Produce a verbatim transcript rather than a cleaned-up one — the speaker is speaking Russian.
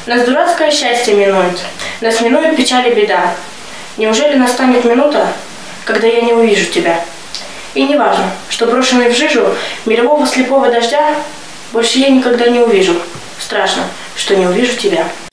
Нас дурацкое счастье минует, нас минует печаль и беда. Неужели настанет минута, когда я не увижу тебя? И не важно, что брошенный в жижу мирового слепого дождя больше я никогда не увижу. Страшно, что не увижу тебя.